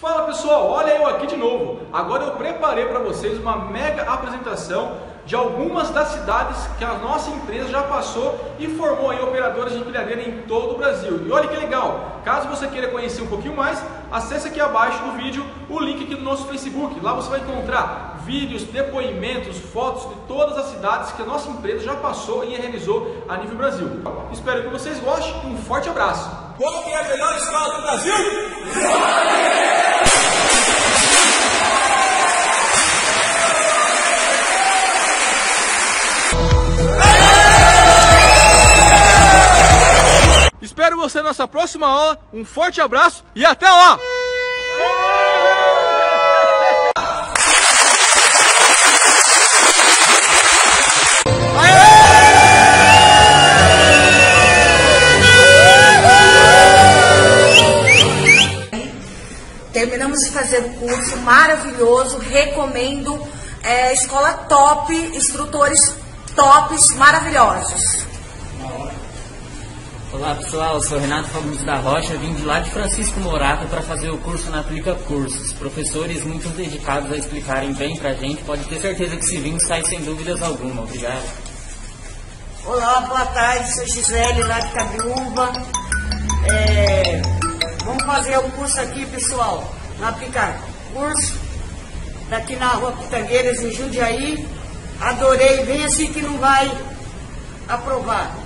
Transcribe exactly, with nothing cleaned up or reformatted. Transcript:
Fala pessoal, olha eu aqui de novo. Agora eu preparei para vocês uma mega apresentação de algumas das cidades que a nossa empresa já passou e formou aí operadoras de empilhadeira em todo o Brasil. E olha que legal, caso você queira conhecer um pouquinho mais, acesse aqui abaixo do vídeo o link aqui do nosso Facebook. Lá você vai encontrar vídeos, depoimentos, fotos de todas as cidades que a nossa empresa já passou e realizou a nível Brasil. Espero que vocês gostem e um forte abraço. Qual que é a melhor escola do Brasil? Espero você na nossa próxima aula. Um forte abraço e até lá! Terminamos de fazer o curso maravilhoso, recomendo, é, escola top, instrutores tops, maravilhosos. Olá pessoal, eu sou Renato Fagundes da Rocha, vim de lá de Francisco Morato para fazer o curso na Aplica Cursos. Professores muito dedicados a explicarem bem pra gente, pode ter certeza que se vir sai sem dúvidas alguma. Obrigado. Olá, boa tarde, sou Gisele lá de Cabiúva. É, vamos fazer o curso aqui, pessoal, na Aplica Curso, daqui na Rua Pitangueiras, em Jundiaí. Adorei, vem assim que não vai aprovar.